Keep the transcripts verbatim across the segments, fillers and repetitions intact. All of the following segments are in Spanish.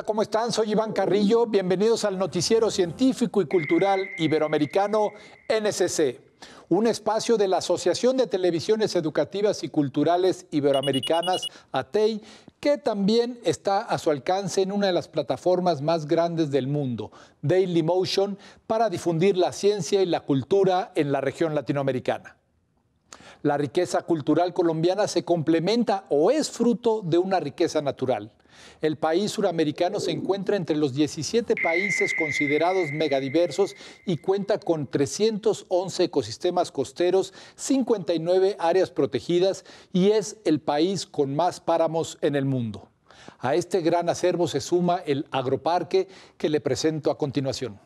¿cómo están? Soy Iván Carrillo. Bienvenidos al noticiero científico y cultural iberoamericano N S C, un espacio de la Asociación de Televisiones Educativas y Culturales Iberoamericanas, A T E I, que también está a su alcance en una de las plataformas más grandes del mundo, Dailymotion, para difundir la ciencia y la cultura en la región latinoamericana. La riqueza cultural colombiana se complementa o es fruto de una riqueza natural. El país suramericano se encuentra entre los diecisiete países considerados megadiversos y cuenta con trescientos once ecosistemas costeros, cincuenta y nueve áreas protegidas y es el país con más páramos en el mundo. A este gran acervo se suma el agroparque que le presento a continuación.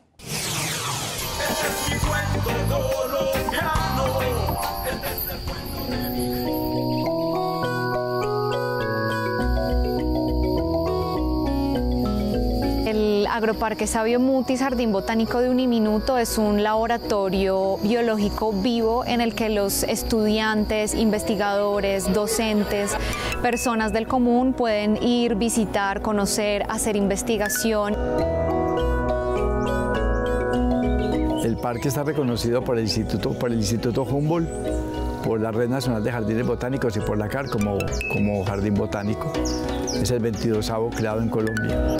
El Agroparque Sabio Mutis, Jardín Botánico de Uniminuto, es un laboratorio biológico vivo en el que los estudiantes, investigadores, docentes, personas del común pueden ir, visitar, conocer, hacer investigación. El parque está reconocido por el Instituto, por el Instituto Humboldt, por la Red Nacional de Jardines Botánicos y por la C A R como, como jardín botánico. Es el veintidosavo creado en Colombia.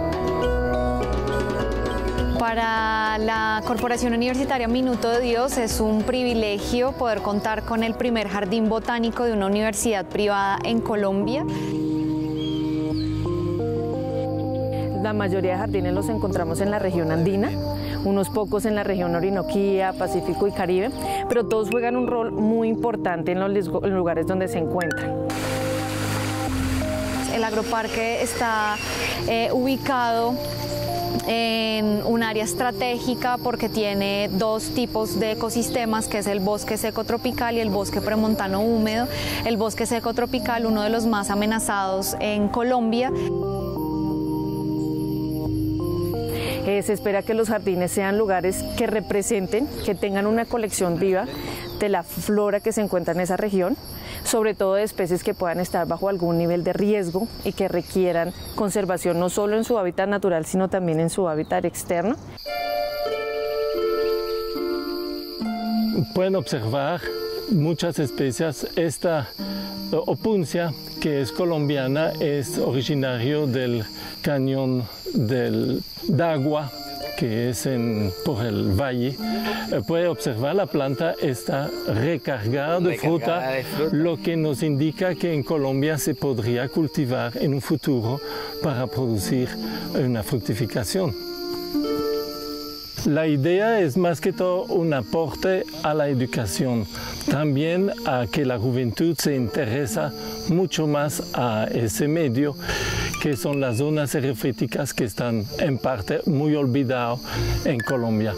Para la Corporación Universitaria Minuto de Dios es un privilegio poder contar con el primer jardín botánico de una universidad privada en Colombia. La mayoría de jardines los encontramos en la región andina, unos pocos en la región Orinoquía, Pacífico y Caribe, pero todos juegan un rol muy importante en los lugares donde se encuentran. El agroparque está eh, ubicado en un área estratégica porque tiene dos tipos de ecosistemas, que es el bosque seco tropical y el bosque premontano húmedo. El bosque seco tropical, uno de los más amenazados en Colombia. Eh, se espera que los jardines sean lugares que representen, que tengan una colección viva de la flora que se encuentra en esa región, sobre todo de especies que puedan estar bajo algún nivel de riesgo y que requieran conservación no solo en su hábitat natural, sino también en su hábitat externo. Pueden observar muchas especies. Esta opuncia, que es colombiana, es originario del cañón del Dagua, que es en, por el valle. Eh, puede observar la planta está recargada de, recargada fruta, de fruta, lo que nos indica que en Colombia se podría cultivar en un futuro para producir una fructificación. La idea es más que todo un aporte a la educación, también a que la juventud se interesa mucho más a ese medio, que son las zonas erofíticas que están en parte muy olvidadas en Colombia.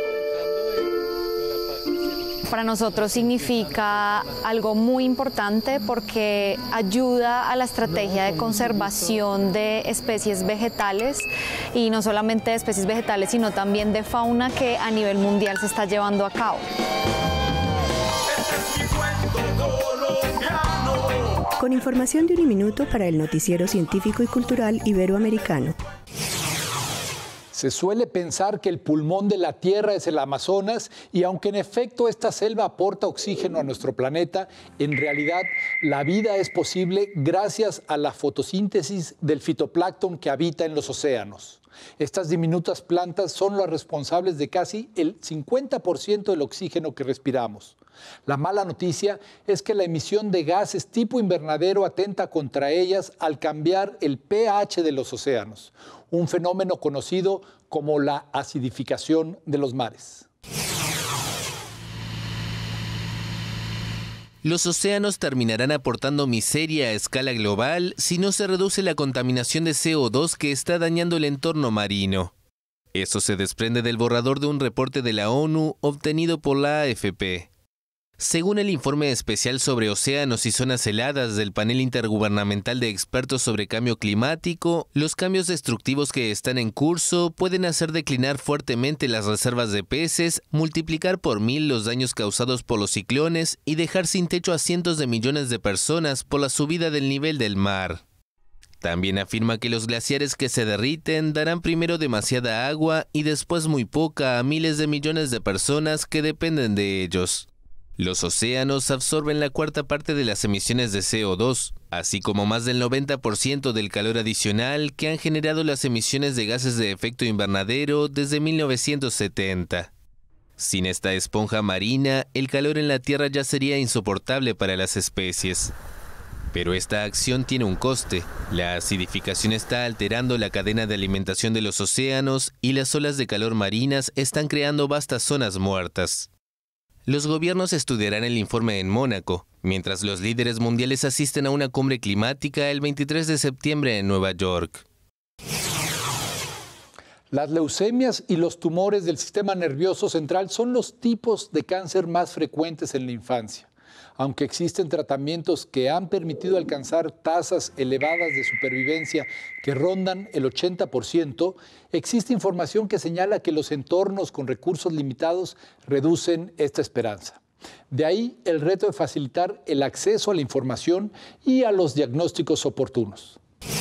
Para nosotros significa algo muy importante porque ayuda a la estrategia de conservación de especies vegetales, y no solamente de especies vegetales, sino también de fauna que a nivel mundial se está llevando a cabo. Con información de Uniminuto para el noticiero científico y cultural iberoamericano. Se suele pensar que el pulmón de la Tierra es el Amazonas y aunque en efecto esta selva aporta oxígeno a nuestro planeta, en realidad la vida es posible gracias a la fotosíntesis del fitoplancton que habita en los océanos. Estas diminutas plantas son las responsables de casi el cincuenta por ciento del oxígeno que respiramos. La mala noticia es que la emisión de gases tipo invernadero atenta contra ellas al cambiar el pH de los océanos, un fenómeno conocido como la acidificación de los mares. Los océanos terminarán aportando miseria a escala global si no se reduce la contaminación de C O dos que está dañando el entorno marino. Eso se desprende del borrador de un reporte de la ONU obtenido por la A F P. Según el informe especial sobre océanos y zonas heladas del Panel Intergubernamental de Expertos sobre Cambio Climático, los cambios destructivos que están en curso pueden hacer declinar fuertemente las reservas de peces, multiplicar por mil los daños causados por los ciclones y dejar sin techo a cientos de millones de personas por la subida del nivel del mar. También afirma que los glaciares que se derriten darán primero demasiada agua y después muy poca a miles de millones de personas que dependen de ellos. Los océanos absorben la cuarta parte de las emisiones de C O dos, así como más del noventa por ciento del calor adicional que han generado las emisiones de gases de efecto invernadero desde mil novecientos setenta. Sin esta esponja marina, el calor en la Tierra ya sería insoportable para las especies. Pero esta acción tiene un coste. La acidificación está alterando la cadena de alimentación de los océanos y las olas de calor marinas están creando vastas zonas muertas. Los gobiernos estudiarán el informe en Mónaco, mientras los líderes mundiales asisten a una cumbre climática el veintitrés de septiembre en Nueva York. Las leucemias y los tumores del sistema nervioso central son los tipos de cáncer más frecuentes en la infancia. Aunque existen tratamientos que han permitido alcanzar tasas elevadas de supervivencia que rondan el ochenta por ciento, existe información que señala que los entornos con recursos limitados reducen esta esperanza. De ahí el reto de facilitar el acceso a la información y a los diagnósticos oportunos.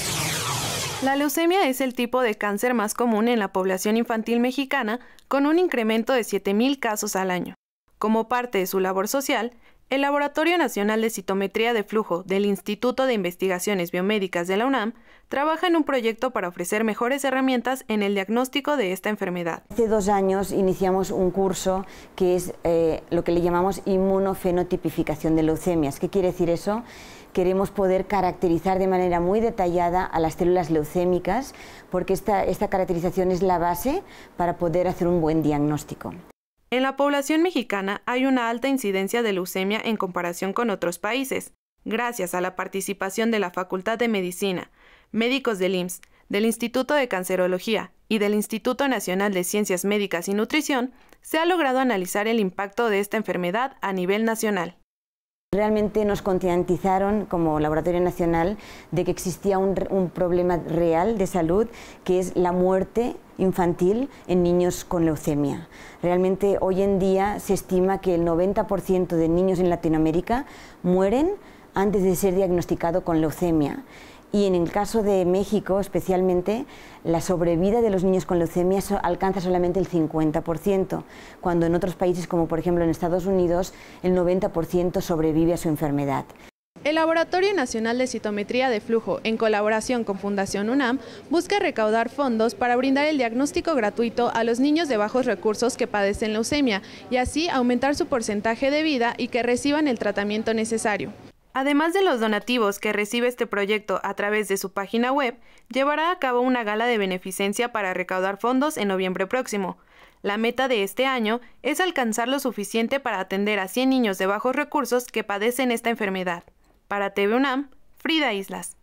La leucemia es el tipo de cáncer más común en la población infantil mexicana, con un incremento de siete mil casos al año. Como parte de su labor social, el Laboratorio Nacional de Citometría de Flujo del Instituto de Investigaciones Biomédicas de la UNAM trabaja en un proyecto para ofrecer mejores herramientas en el diagnóstico de esta enfermedad. Hace dos años iniciamos un curso que es eh, lo que le llamamos inmunofenotipificación de leucemias. ¿Qué quiere decir eso? Queremos poder caracterizar de manera muy detallada a las células leucémicas, porque esta, esta caracterización es la base para poder hacer un buen diagnóstico. En la población mexicana hay una alta incidencia de leucemia en comparación con otros países, gracias a la participación de la Facultad de Medicina, médicos del I M S S, del Instituto de Cancerología y del Instituto Nacional de Ciencias Médicas y Nutrición, se ha logrado analizar el impacto de esta enfermedad a nivel nacional. Realmente nos concientizaron como Laboratorio Nacional de que existía un, un problema real de salud, que es la muerte infantil en niños con leucemia. Realmente hoy en día se estima que el noventa por ciento de niños en Latinoamérica mueren antes de ser diagnosticados con leucemia. Y en el caso de México, especialmente, la sobrevida de los niños con leucemia alcanza solamente el cincuenta por ciento, cuando en otros países, como por ejemplo en Estados Unidos, el noventa por ciento sobrevive a su enfermedad. El Laboratorio Nacional de Citometría de Flujo, en colaboración con Fundación UNAM, busca recaudar fondos para brindar el diagnóstico gratuito a los niños de bajos recursos que padecen leucemia y así aumentar su porcentaje de vida y que reciban el tratamiento necesario. Además de los donativos que recibe este proyecto a través de su página web, llevará a cabo una gala de beneficencia para recaudar fondos en noviembre próximo. La meta de este año es alcanzar lo suficiente para atender a cien niños de bajos recursos que padecen esta enfermedad. Para T V UNAM, Frida Islas.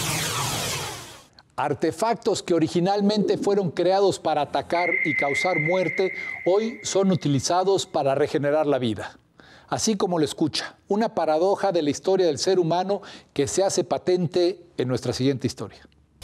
Artefactos que originalmente fueron creados para atacar y causar muerte, hoy son utilizados para regenerar la vida. Así como lo escucha, una paradoja de la historia del ser humano que se hace patente en nuestra siguiente historia.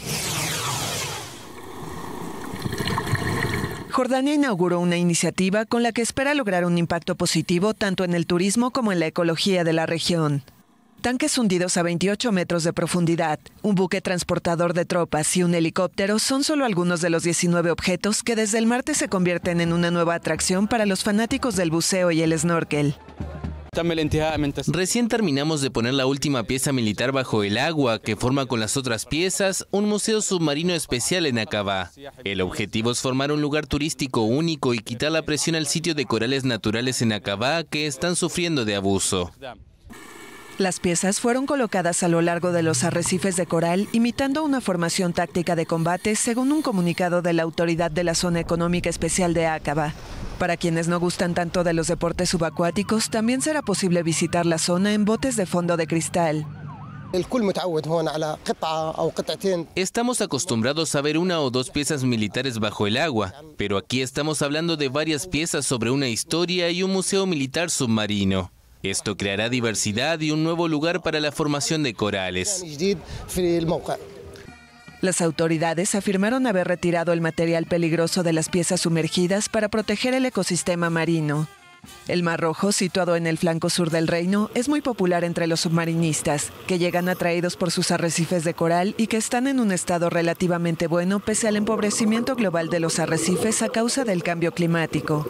Jordania inauguró una iniciativa con la que espera lograr un impacto positivo tanto en el turismo como en la ecología de la región. Tanques hundidos a veintiocho metros de profundidad, un buque transportador de tropas y un helicóptero son solo algunos de los diecinueve objetos que desde el martes se convierten en una nueva atracción para los fanáticos del buceo y el snorkel. Recién terminamos de poner la última pieza militar bajo el agua que forma con las otras piezas un museo submarino especial en Aqaba. El objetivo es formar un lugar turístico único y quitar la presión al sitio de corales naturales en Aqaba que están sufriendo de abuso. Las piezas fueron colocadas a lo largo de los arrecifes de coral, imitando una formación táctica de combate, según un comunicado de la Autoridad de la Zona Económica Especial de Aqaba. Para quienes no gustan tanto de los deportes subacuáticos, también será posible visitar la zona en botes de fondo de cristal. Estamos acostumbrados a ver una o dos piezas militares bajo el agua, pero aquí estamos hablando de varias piezas sobre una historia y un museo militar submarino. Esto creará diversidad y un nuevo lugar para la formación de corales. Las autoridades afirmaron haber retirado el material peligroso de las piezas sumergidas para proteger el ecosistema marino. El Mar Rojo, situado en el flanco sur del reino, es muy popular entre los submarinistas, que llegan atraídos por sus arrecifes de coral y que están en un estado relativamente bueno pese al empobrecimiento global de los arrecifes a causa del cambio climático.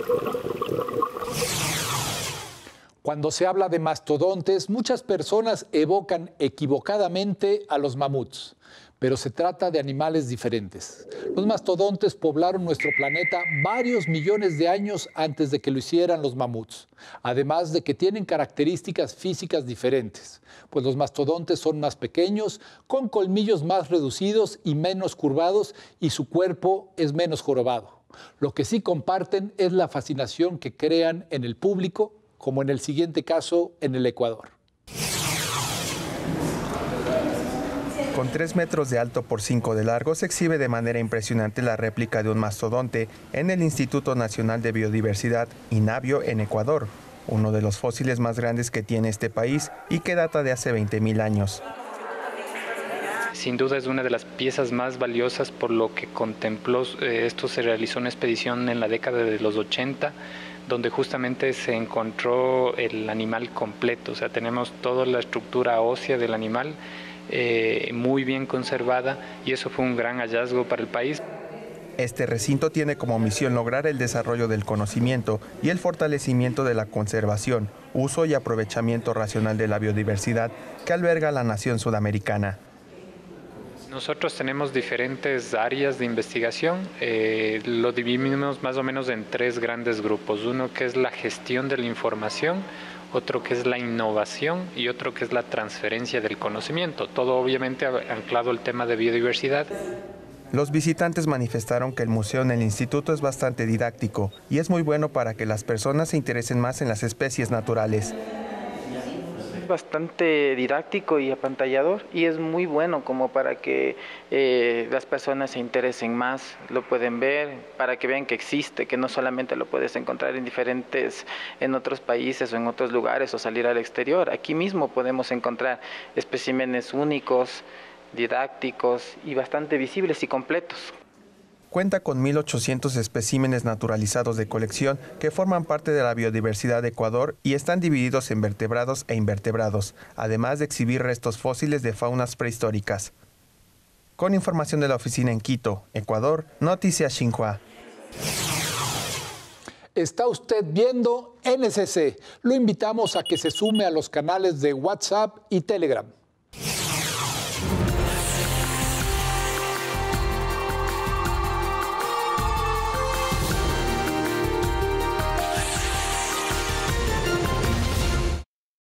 Cuando se habla de mastodontes, muchas personas evocan equivocadamente a los mamuts, pero se trata de animales diferentes. Los mastodontes poblaron nuestro planeta varios millones de años antes de que lo hicieran los mamuts, además de que tienen características físicas diferentes, pues los mastodontes son más pequeños, con colmillos más reducidos y menos curvados, y su cuerpo es menos jorobado. Lo que sí comparten es la fascinación que crean en el público, como en el siguiente caso en el Ecuador. Con tres metros de alto por cinco de largo, se exhibe de manera impresionante la réplica de un mastodonte en el Instituto Nacional de Biodiversidad, INABIO, en Ecuador, uno de los fósiles más grandes que tiene este país y que data de hace veinte mil años. Sin duda es una de las piezas más valiosas por lo que contempló. Eh, esto se realizó una expedición en la década de los ochenta, donde justamente se encontró el animal completo. O sea, tenemos toda la estructura ósea del animal eh, muy bien conservada, y eso fue un gran hallazgo para el país. Este recinto tiene como misión lograr el desarrollo del conocimiento y el fortalecimiento de la conservación, uso y aprovechamiento racional de la biodiversidad que alberga la nación sudamericana. Nosotros tenemos diferentes áreas de investigación, eh, lo dividimos más o menos en tres grandes grupos. Uno que es la gestión de la información, otro que es la innovación y otro que es la transferencia del conocimiento. Todo obviamente anclado al tema de biodiversidad. Los visitantes manifestaron que el museo en el instituto es bastante didáctico y es muy bueno para que las personas se interesen más en las especies naturales. Bastante didáctico y apantallador, y es muy bueno como para que eh, las personas se interesen más, lo pueden ver, para que vean que existe, que no solamente lo puedes encontrar en diferentes, en otros países o en otros lugares o salir al exterior. Aquí mismo podemos encontrar especímenes únicos, didácticos y bastante visibles y completos. Cuenta con mil ochocientos especímenes naturalizados de colección que forman parte de la biodiversidad de Ecuador y están divididos en vertebrados e invertebrados, además de exhibir restos fósiles de faunas prehistóricas. Con información de la oficina en Quito, Ecuador, Noticias Xinhua. Está usted viendo N S C. Lo invitamos a que se sume a los canales de WhatsApp y Telegram.